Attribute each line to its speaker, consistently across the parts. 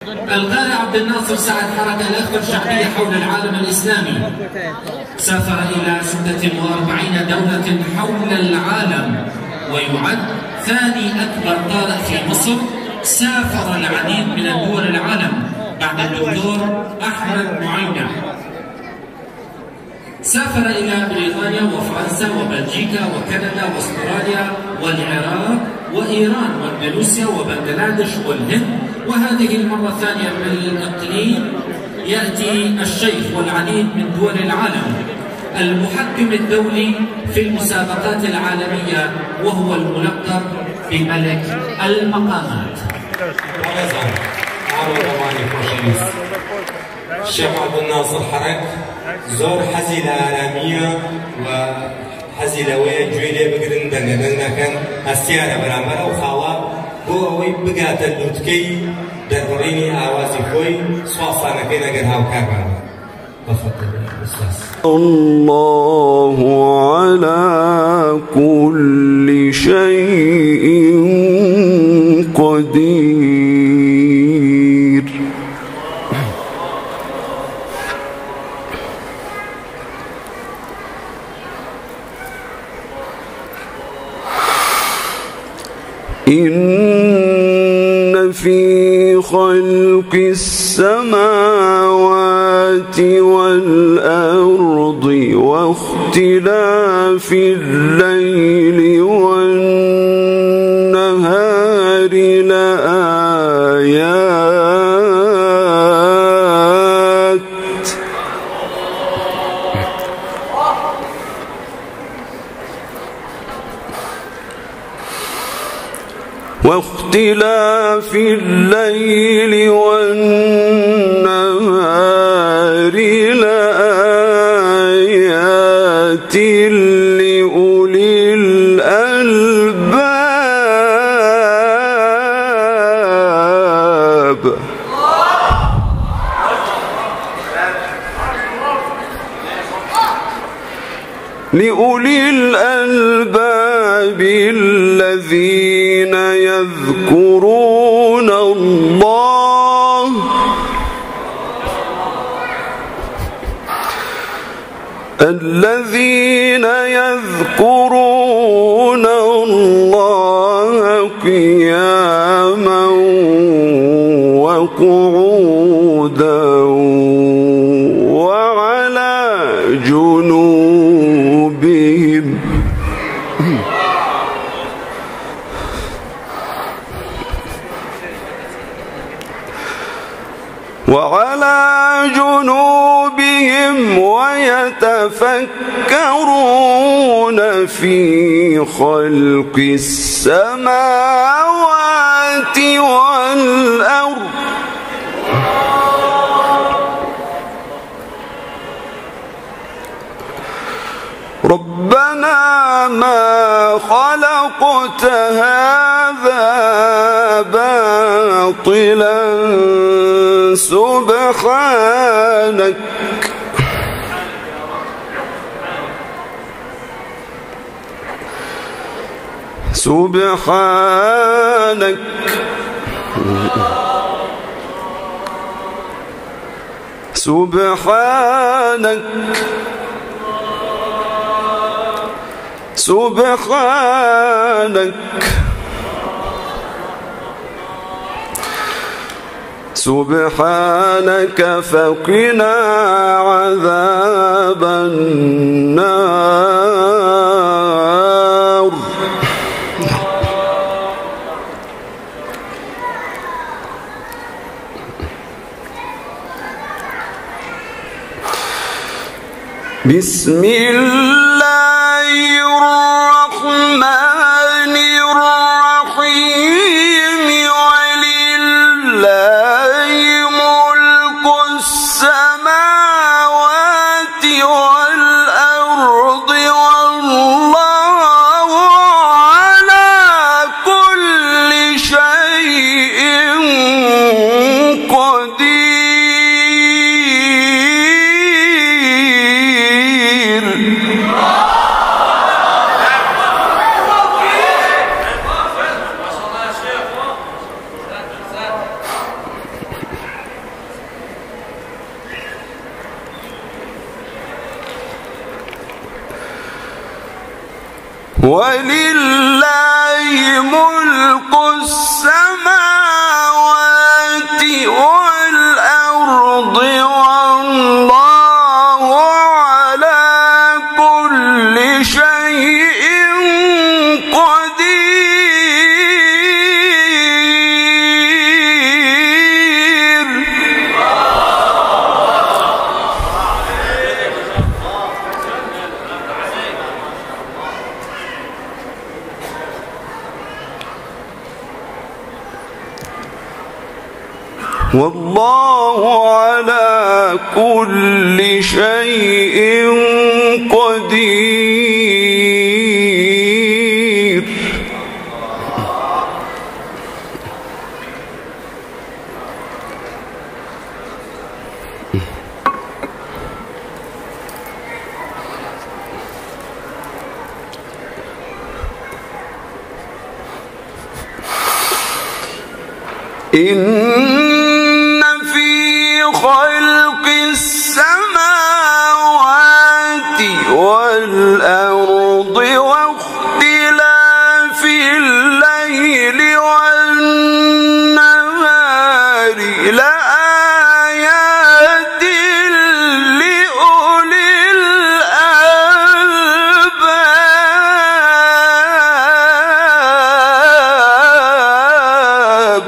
Speaker 1: القارئ عبد الناصر سعد حركة الأخوة الشعبية حول العالم الإسلامي، سافر إلى 46 دولة حول العالم، ويعد ثاني أكبر قارئ في مصر. سافر العديد من دول العالم بعد الدكتور أحمد معينة. سافر إلى بريطانيا وفرنسا وبلجيكا وكندا واستراليا والعراق وإيران واندونيسيا وبنغلاديش والهند. وهذه المرة الثانية من الإقليم يأتي الشيخ والعديد من دول العالم، المحكم الدولي في المسابقات العالمية، وهو الملقب بملك المقامات.
Speaker 2: الشيخ عبد الناصر حرك زور حزيلة عالمية وحزيلة ويا جويلة بقدن دنگا كان السيارة برامبر أو خاوة بو أوي بقات اللوتكي دربريني آوازي خوي صواصانا كينا قرها وكاكا. تفضل أستاذ.
Speaker 3: الله على كل شيء قدير. إن في خلق السماوات والأرض واختلاف الليل والنهار لآيات واختلاف الليل والنهار لآيات لأولي الألباب. لأولي الألباب الذين يذكرون الله قياما وقعودا وعلى جنوبهم ويتفكرون في خلق السماوات والأرض ربنا ما خلقت هذا باطلا سبحانك سبحانك فقنا عذاب النار. بسم الله الرحمن الرحيم ولله ملك السماوات والأرض والله على كل شيء قدير. ولله ملك السماوات والأرض والله على كل شيء قدير. والله على كل شيء قدير. خلق السماوات والأرض واختلاف الليل والنهار لآيات لأولي الألباب.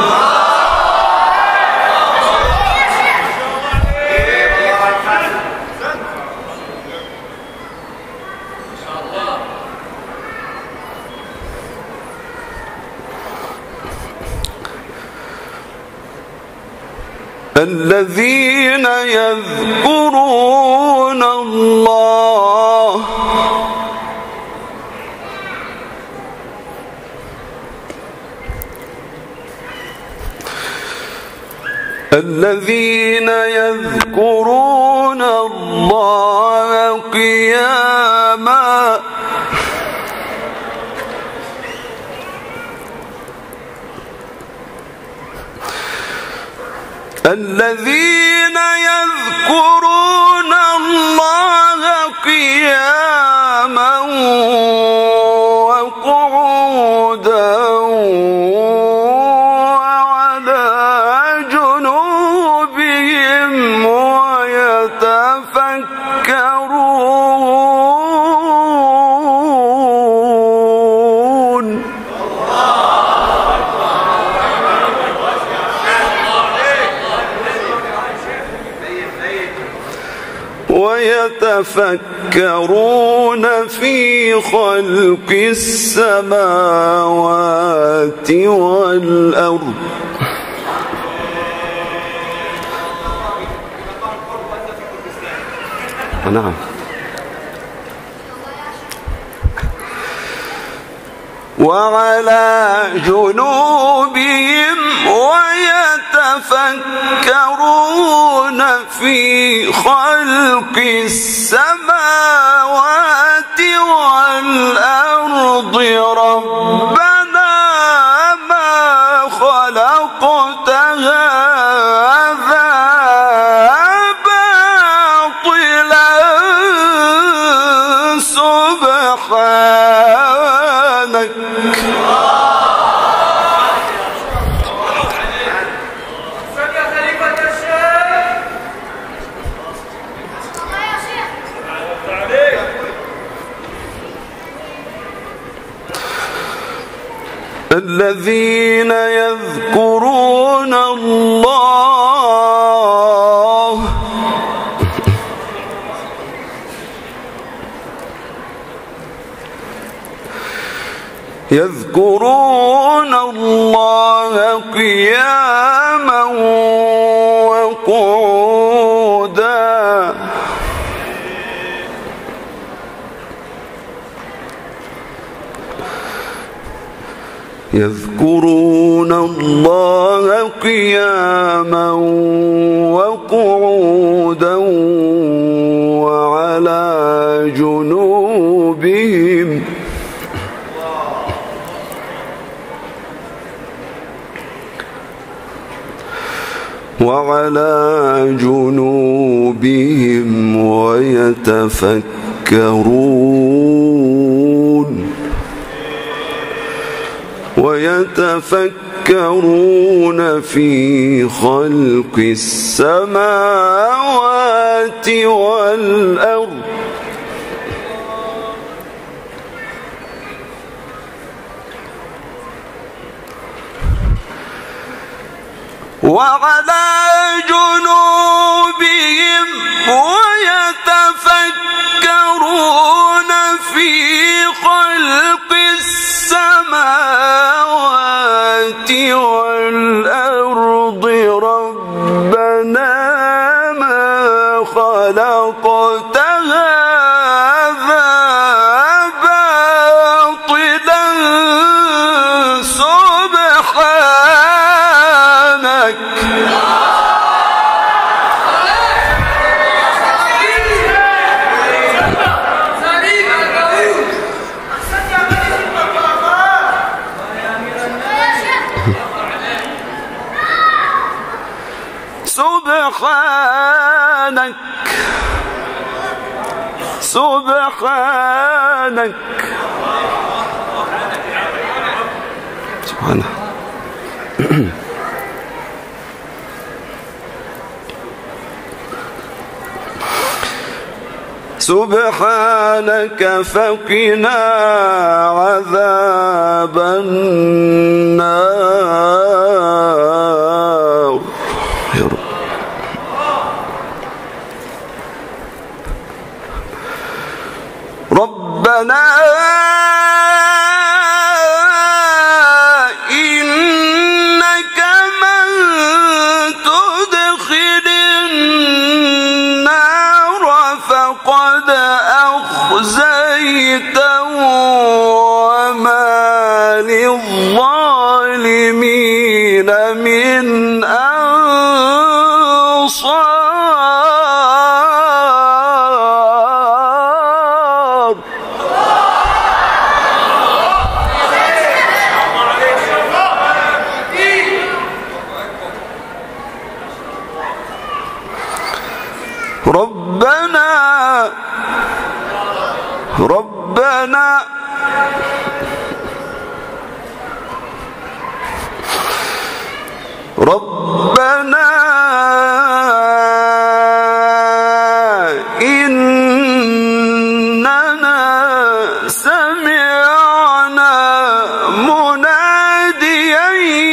Speaker 3: الذين يذكرون الله قياما الذين يذكرون الله قياما وقعودا وعلى جنوبهم ويتفكرون في خلق السماوات والأرض. نعم. وعلى جنوبهم ويتفكرون في خلق السماوات والأرض ربنا ما خلقت هذا باطلا سبحانك الذين يذكرون الله قياما وقعودا يذكرون الله قياما وقعودا وعلى جنوبهم ويتفكرون ويتفكرون في خلق السماوات والأرض وعلى جنوبهم ويتفكرون في خلق السماوات والأرض ربنا ما خلقت هذا باطلا سبحانك سبحانك سبحانك سبحانك سبحانك فقنا عذاب النار يا رب. ربنا إنك من تدخل النار فقد أخزيته وما للظالمين من أنصار ربنا إننا سمعنا مناديا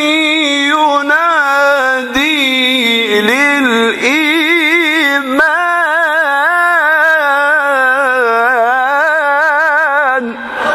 Speaker 3: ينادي للإيمان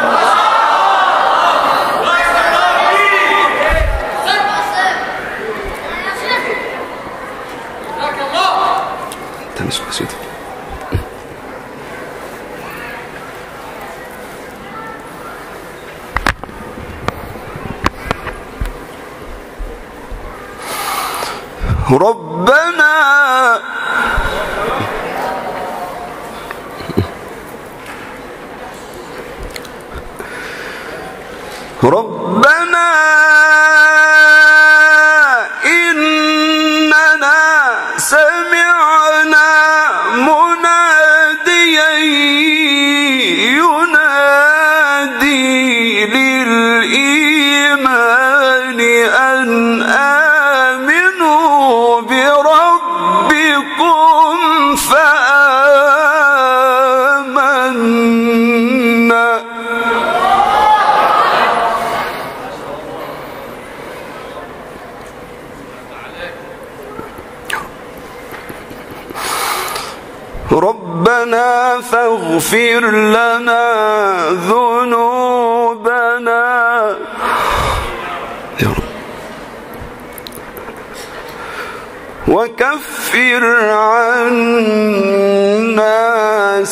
Speaker 3: ربنا إننا سمعنا مناديا ينادي للإيمان أن آمنوا بربكم فآمنا ربنا فاغفر لنا ذنوبنا يا رب وكفر عنا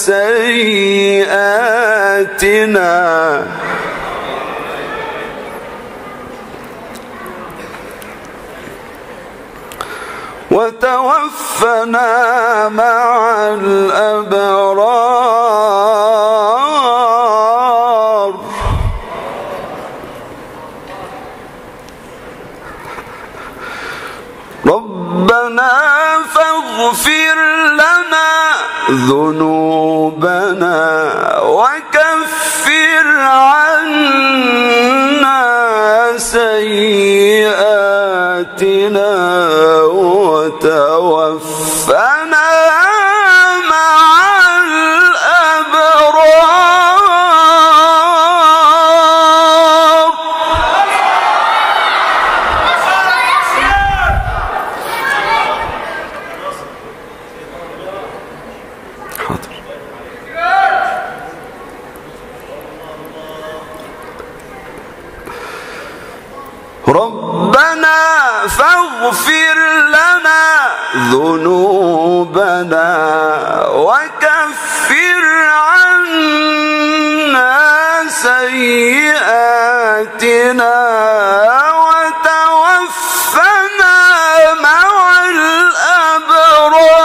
Speaker 3: سيئاتنا وتوفنا مع الأبرار ربنا فاغفر لنا ذنوبنا وكفر عنا وتوفنا مع الأبرار. ربنا فاغفر لنا ذنوبنا وكفر عنا سيئاتنا وتوفنا مع الأبرار.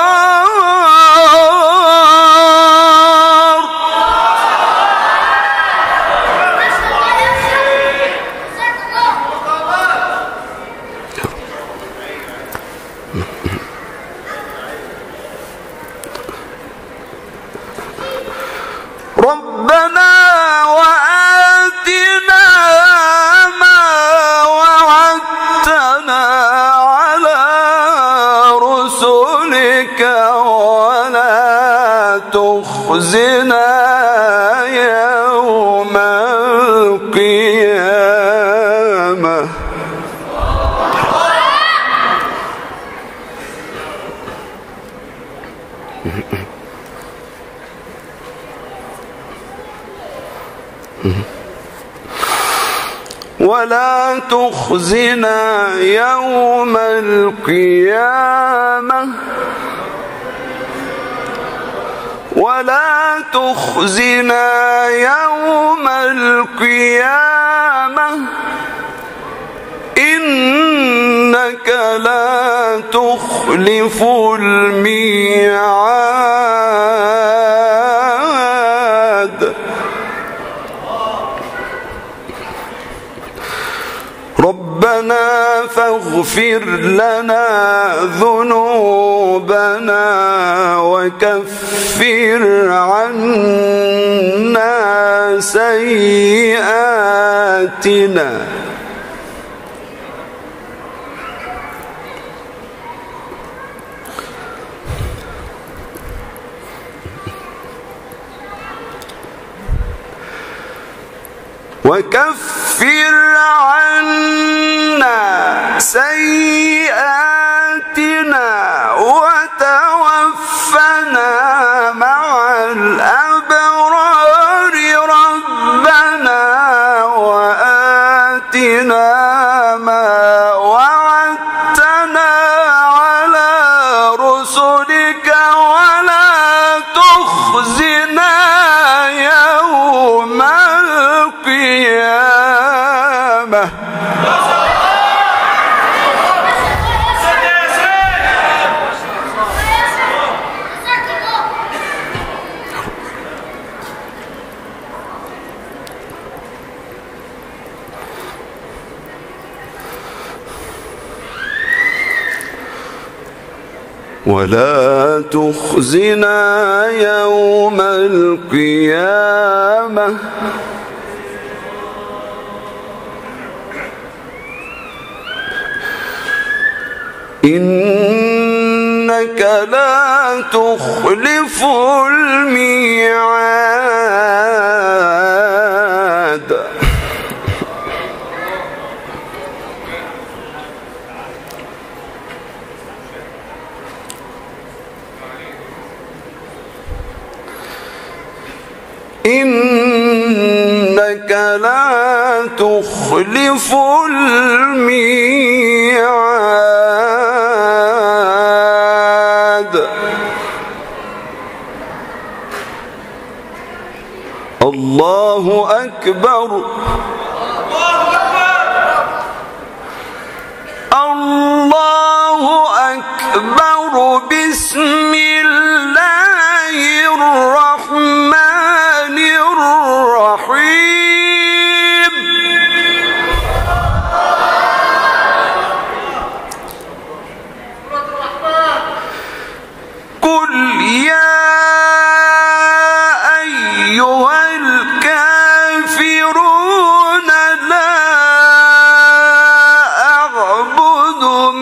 Speaker 3: ربنا وآتنا ما وعدتنا على رسلك ولا تخزنا يوم القيامة. ولا تخزنا يوم القيامة ولا تخزنا يوم القيامة إنك لا تخلف الميعاد. ربنا فاغفر لنا ذنوبنا وكفر عنا سيئاتنا وتوفنا مع الأبرار. ربنا وآتنا ما وعدتنا على رسلك ولا تخزنا يوم القيامة. ولا تخزنا يوم القيامة إنك لا تخلف الميعاد. إنك لا تخلف الميعاد. الله أكبر. الله أكبر. بسم الله الرحمن الرحيم. قل يا أيها الكافرون لا أعبد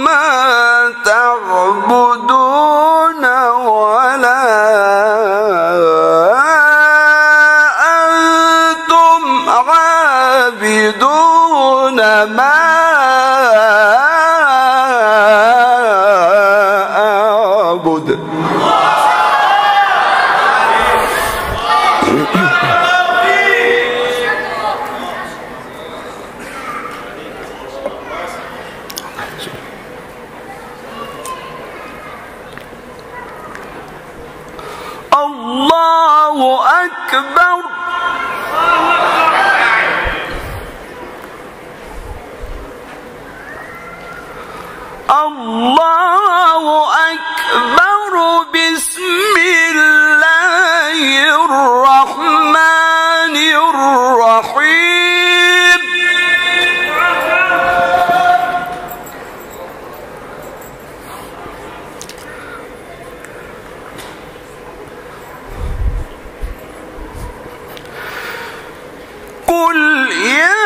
Speaker 3: أكبر الله أكبر بسم الله الرحمن الرحيم قل يا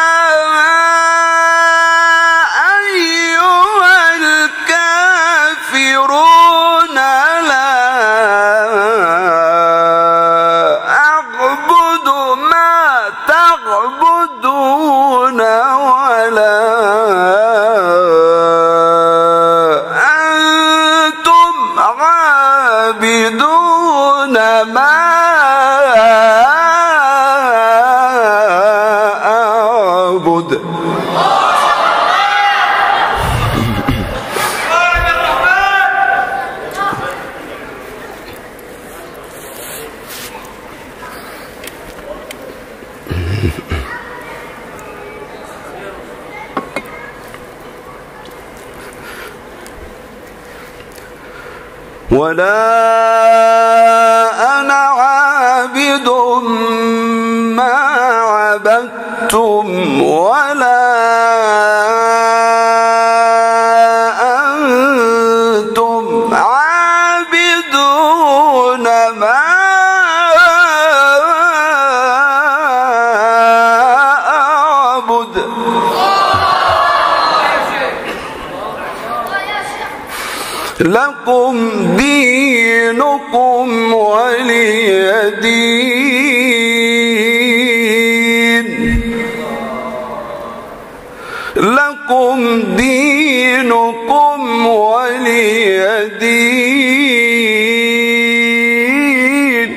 Speaker 3: ولا أنا عابد ما عبدتم ولا أنتم عابدون ما أعبد لكم دينكم ولي دين لكم دينكم ولي دين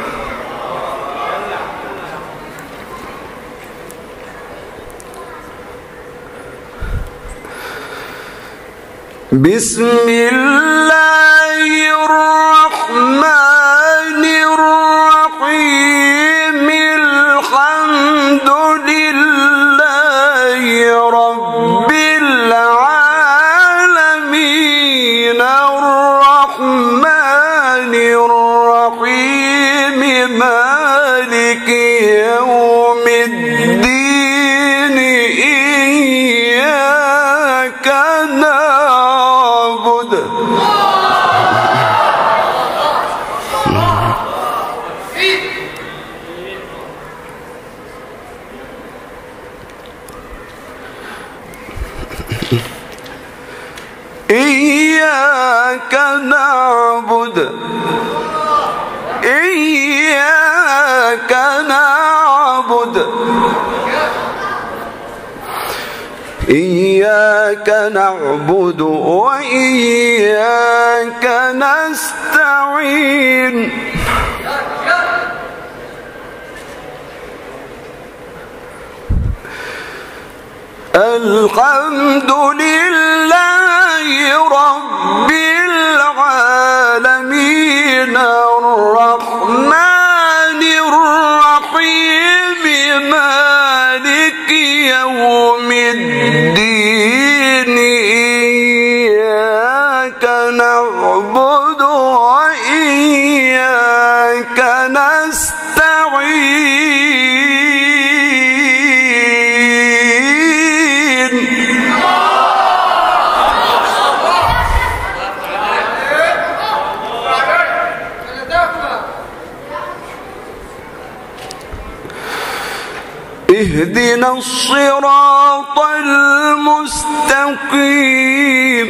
Speaker 3: بسم الله الرحمن الرحيم الحمد لله رب العالمين الرحمن الرحيم مالك يوم الدين إياك نعبد إياك نعبد إياك نعبد إياك نعبد وإياك نستعين الحمد لله رب العالمين الرحمن الرحيم مالك يوم الدين إياك نعبد وإياك نستعين اهدنا الصراط المستقيم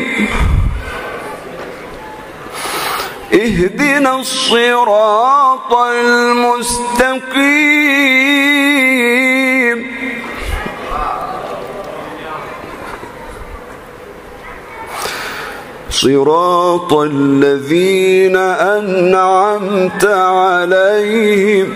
Speaker 3: اهدنا الصراط المستقيم صراط الذين أنعمت عليهم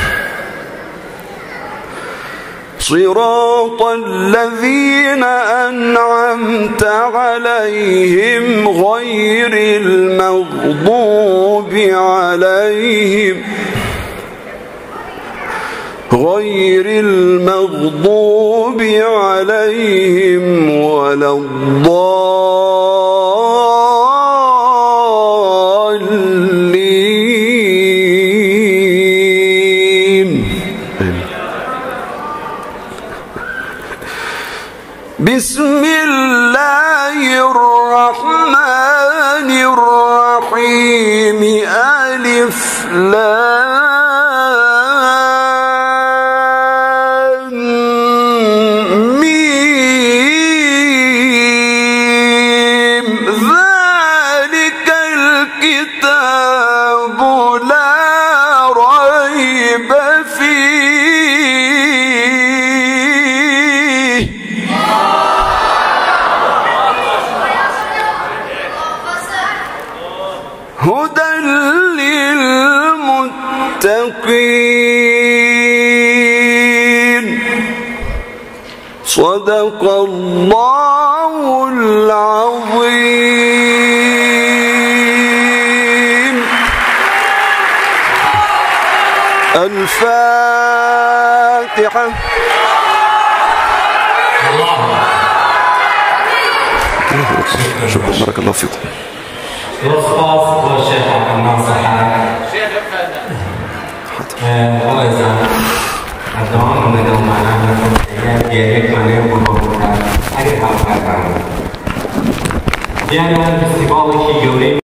Speaker 3: صراط الذين أنعمت عليهم غير المغضوب عليهم غير المغضوب عليهم ولا الضالين. بسم الله الرحمن الرحيم. ألف لام ميم. ذلك الكتاب لا ريب فيه هدى للمتقين. صدق الله العظيم. الفاتحة. شكرا، بارك الله فيكم.
Speaker 2: رصاص والشيخ عبد الناصر حرك الله يجزاه الدوام من دوام معنا يجيك معنا وبركاته أجل حلقة معنا. يعني أنا فيستيفال شيء جوري